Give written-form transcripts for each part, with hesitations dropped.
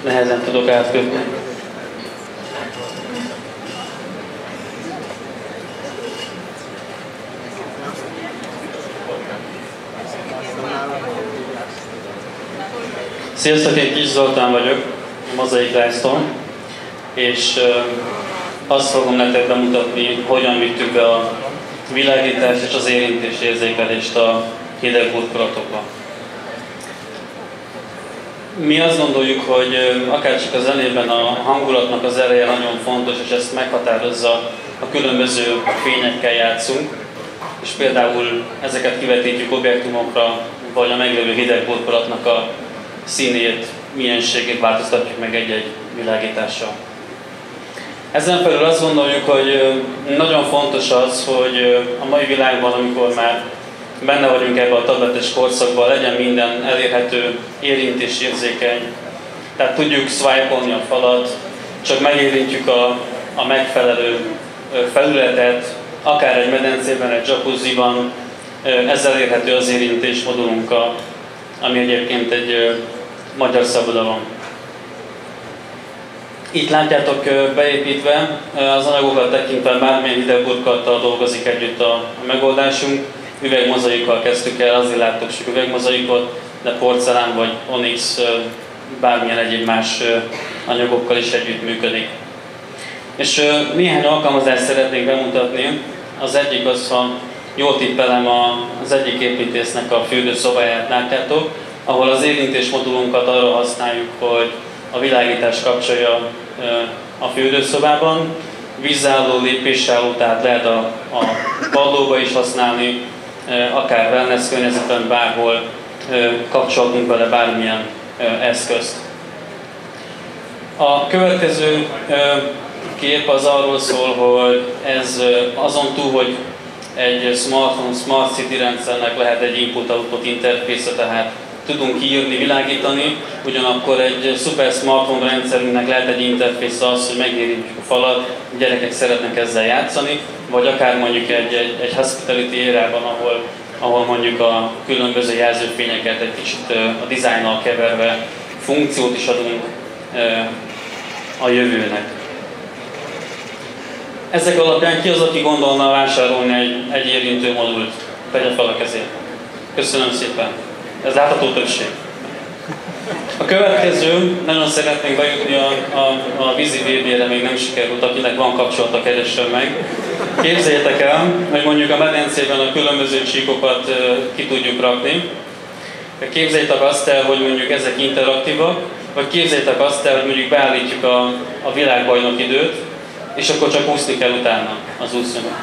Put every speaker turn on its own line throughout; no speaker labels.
nehezen tudok átkötni. Sziasztok, én Kis Zoltán vagyok, Mozaik László, és azt fogom nektek bemutatni, hogyan vittük be a világítást és az érintésérzékelést a hideg burkolatokba. Mi azt gondoljuk, hogy akárcsak a zenében a hangulatnak az ereje nagyon fontos, és ezt meghatározza, a különböző fényekkel játszunk, és például ezeket kivetítjük objektumokra, vagy a meglévő hideg burkolatnak a színét, mienségét változtatjuk meg egy-egy világítással. Ezen felül azt gondoljuk, hogy nagyon fontos az, hogy a mai világban, amikor már benne vagyunk ebben a tabletes korszakban, legyen minden elérhető, érintésérzékeny. Tehát tudjuk swipe-olni a falat, csak megérintjük a megfelelő felületet, akár egy medencében, egy jacuzziban, ezzel érhető az érintés modulunkkal, ami egyébként egy magyar szabadalom. Itt látjátok beépítve, az anyagokat tekintve bármilyen hideg burkolattal dolgozik együtt a megoldásunk. Üvegmozaikkal kezdtük el, azért láttok sok üvegmozaikot, de porcelán vagy onyx bármilyen egyéb más anyagokkal is együtt működik. És néhány alkalmazást szeretnék bemutatni. Az egyik az, ha jól tippelem, az egyik építésznek a fürdőszobáját látjátok, ahol az érintés modulunkat arra használjuk, hogy a világítás kapcsolja a fürdőszobában. Vízálló, lépésálló, tehát lehet a padlóba is használni, akár wellness környezetben, bárhol kapcsolhatunk vele bármilyen eszközt. A következő kép az arról szól, hogy ez azon túl, hogy egy smartphone, smart city rendszernek lehet egy input-output interfésze, tehát tudunk írni, világítani, ugyanakkor egy szuper smartphone rendszerünknek lehet egy interfésze az, hogy megérintjük a falat, gyerekek szeretnek ezzel játszani, vagy akár mondjuk egy hospitality érában, ahol mondjuk a különböző jelzőfényeket egy kicsit a dizájnnal keverve funkciót is adunk a jövőnek. Ezek alapján ki az, aki gondolna vásárolni egy érintő modult? Tegye fel a kezét. Köszönöm szépen. Ez látható többség. A következő, nagyon szeretnénk bejutni a vízi VB-re, még nem sikerült, akinek van kapcsolata, keressen meg. Képzeljétek el, hogy mondjuk a medencében a különböző csíkokat ki tudjuk rakni. Képzeljétek azt el, hogy mondjuk ezek interaktívak, vagy képzeljétek azt el, hogy mondjuk beállítjuk a világbajnok időt, és akkor csak úszni kell utána az úszónak.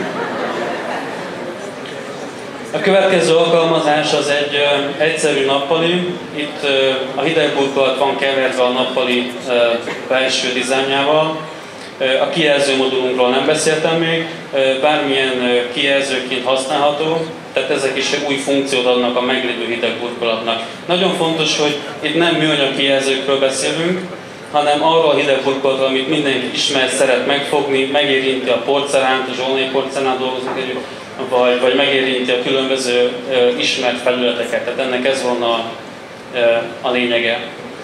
A következő alkalmazás az egy egyszerű nappali. Itt a hideg burkolat van keverve a nappali belső dizájnjával. A kijelző modulunkról nem beszéltem még, bármilyen kijelzőként használható, tehát ezek is új funkciót adnak a meglévő hideg burkolatnak. Nagyon fontos, hogy itt nem műanyag kijelzőkről beszélünk, hanem arról a hideg burkolatról, amit mindenki ismer, szeret megfogni, megérinti a porcelánt, a zsolnai porcelán dolgozunk együtt, vagy megérinti a különböző ismert felületeket. Tehát ennek ez volna a lényege.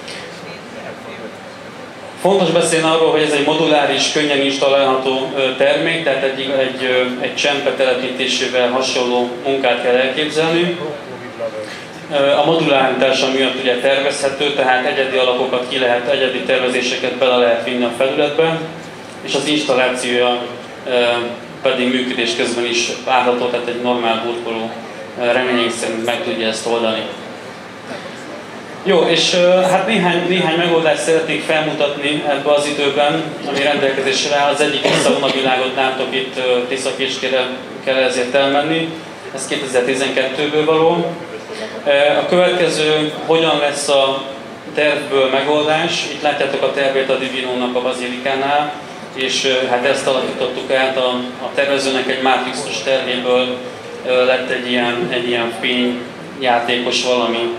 Fontos beszélni arról, hogy ez egy moduláris, könnyen installálható termék, tehát egy csempe telepítésével hasonló munkát kell elképzelni. A modularitása miatt ugye tervezhető, tehát egyedi alakokat ki lehet, egyedi tervezéseket bele lehet vinni a felületbe, és az installációja pedig működés közben is várható, tehát egy normál burkoló reményeink szerint meg tudja ezt oldani. Jó, és hát néhány megoldást szeretnék felmutatni ebbe az időben, ami rendelkezésre áll. Az egyik visszavonavilágot látok itt Tiszakécskére kell ezért elmenni, ez 2012-ből való. A következő, hogyan lesz a tervből megoldás. Itt látjátok a tervét a Divinónak a bazilikánál, és hát ezt alakítottuk át, a tervezőnek egy mátrixos tervéből lett egy ilyen fényjátékos valami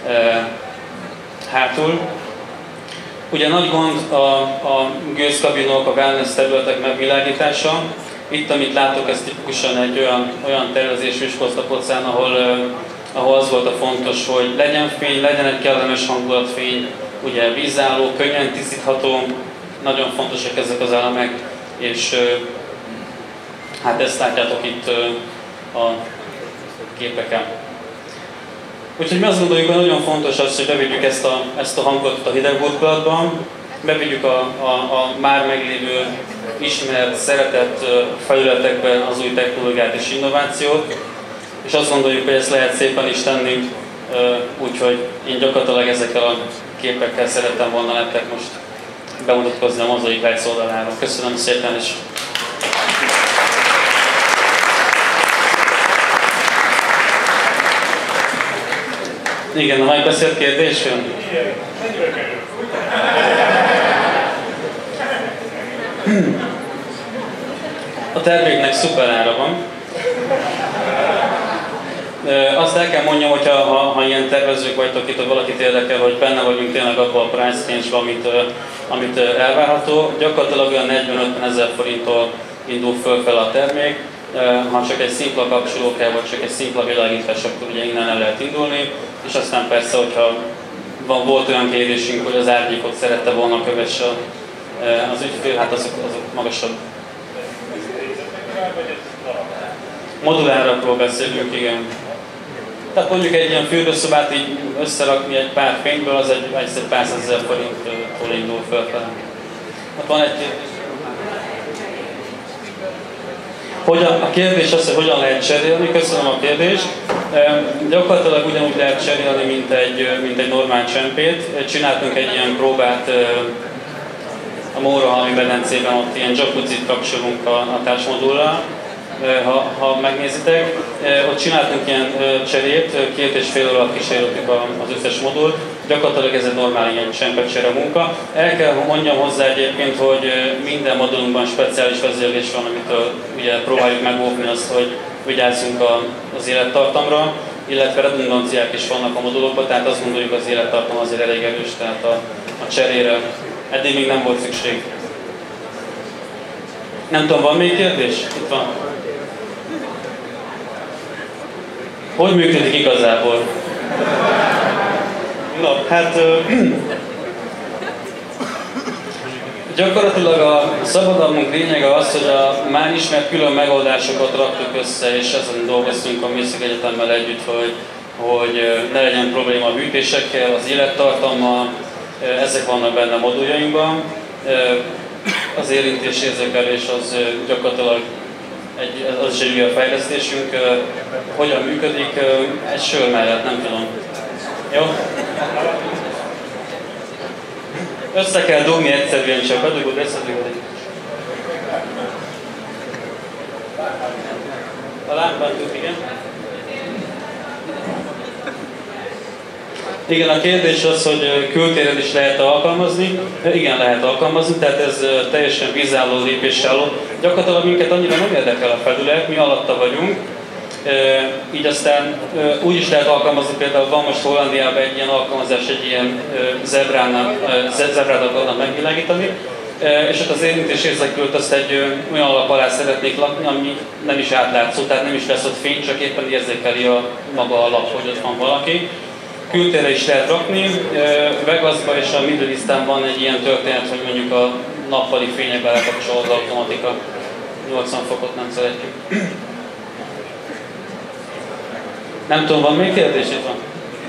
hátul. Ugye nagy gond a gőzkabinok, a wellness területek megvilágítása. Itt, amit látok, ez tipikusan egy olyan tervezés Miskolc-Tapolcán, ahol az volt a fontos, hogy legyen fény, legyen egy kellemes hangulatfény, ugye vízálló, könnyen tisztítható, nagyon fontosak ezek az elemek, és hát ezt látjátok itt a képeken. Úgyhogy mi azt gondoljuk, hogy nagyon fontos az, hogy bevigyük ezt a hangot a hideg burkolatban, bevigyük a már meglévő, ismert, szeretett felületekben az új technológiát és innovációt, és azt gondoljuk, hogy ezt lehet szépen is tenni, úgyhogy én gyakorlatilag ezekkel a képekkel szerettem volna nektek most bemutatkozni a Mozaik Lights oldaláról. Köszönöm szépen, és igen, a megbeszélt kérdés jön? A terméknek szuper ára van. Azt el kell mondjam, hogy ha ilyen tervezők vagytok itt, hogy valakit érdekel, hogy benne vagyunk tényleg abban a price range-ban, amit elvárható, gyakorlatilag olyan 40-50 ezer forinttól indul fölfel a termék. Ha csak egy szimpla kapcsoló kell, vagy csak egy szimpla világítás, akkor ugye innen el lehet indulni, és aztán persze, hogyha volt olyan kérésünk, hogy az árnyékot szerette volna kövesse az ügyfél, hát azok magasabb. Modulárakról beszélünk, igen. Tehát mondjuk egy ilyen fürdőszobát így összerakni egy pár fényből, az egy pár százezer forinttól indul fölfelé. Hát van egy a kérdés az, hogy hogyan lehet cserélni. Köszönöm a kérdést. Gyakorlatilag ugyanúgy lehet cserélni, mint egy normál csempét. Csináltunk egy ilyen próbát a Mórahalmi medencében, ott ilyen jacuzzit kapcsolunk a társmodullal. Ha megnézitek, ott csináltunk ilyen cserét, 2,5 óra alatt kísérletük az összes modul. Gyakorlatilag ez egy normál ilyen csempecsere munka. El kell mondjam hozzá egyébként, hogy minden modulunkban speciális vezérlés van, amitől ugye próbáljuk megóvni azt, hogy vigyázzunk az élettartamra, illetve redundanciák is vannak a modulokban, tehát azt gondoljuk, az élettartam azért elég erős, tehát a cserére eddig még nem volt szükség. Nem tudom, van még kérdés? Itt van. Hogy működik igazából? Na, hát gyakorlatilag a szabadalmunk lényege az, hogy a már ismert külön megoldásokat raktuk össze, és ezen dolgoztunk a Mérszeg Egyetemmel együtt, hogy ne legyen probléma a hűtésekkel, az élettartammal, ezek vannak benne a moduljainkban. Az érintésérzékelés az gyakorlatilag az is egy fejlesztésünk. Hogyan működik? Egy sör mellett, nem tudom. Jó? Össze kell dugni egyszerűen, csak bedugod, összedugod. A lámpán tud, igen. Igen, a kérdés az, hogy kültéren is lehet alkalmazni. Igen, lehet alkalmazni, tehát ez teljesen vízálló, lépésálló. Gyakorlatilag minket annyira nem érdekel a felület, mi alatta vagyunk. Így aztán úgy is lehet alkalmazni, például van most Hollandiában egy ilyen alkalmazás, egy ilyen zebrát akarnak megvilágítani, és ott az érintésérzékült azt egy olyan alap alá szeretnék lakni, ami nem is átlátszó, tehát nem is lesz ott fény, csak éppen érzékeli maga a lap, hogy ott van valaki. Kültérre is lehet rakni. Vegasban és a Middle East-en van egy ilyen történet, hogy mondjuk a nappali fényekbe lekapcsol az automatika. 80 fokot nem szeretjük. Nem tudom, van még kérdés? Itt van.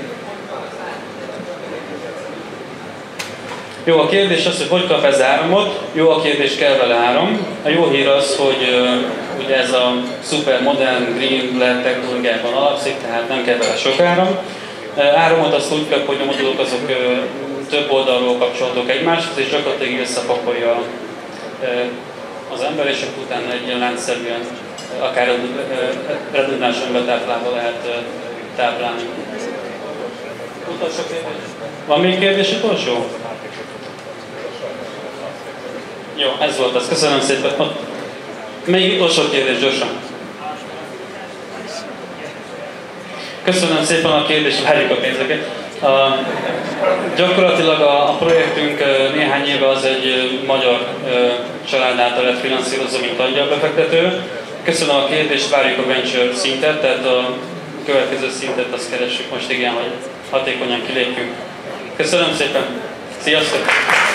Jó, a kérdés az, hogy kap ez áramot. Jó a kérdés, kell vele áram. A jó hír az, hogy ugye ez a szuper modern green LED technológiában alapszik, tehát nem kell vele sok áram. Áramot azt úgy kap, hogy a modulok azok több oldalról kapcsolatok egymáshoz, és gyakorlatilag összepakolja az ember, és akkor utána egy ilyen láncszerűen, akár redundánsan betáplálva lehet táplálni. Utolsó kérdés? Van még kérdés utolsó? Jó, ez volt az. Köszönöm szépen. Még utolsó kérdés, gyorsan. Köszönöm szépen a kérdést, várjuk a pénzeket. Gyakorlatilag a projektünk néhány éve az egy magyar család által lett finanszírozva, mint angyalbefektető. Köszönöm a kérdést, várjuk a venture szintet, tehát a következő szintet azt keressük most, igen, hogy hatékonyan kilépjünk. Köszönöm szépen! Sziasztok!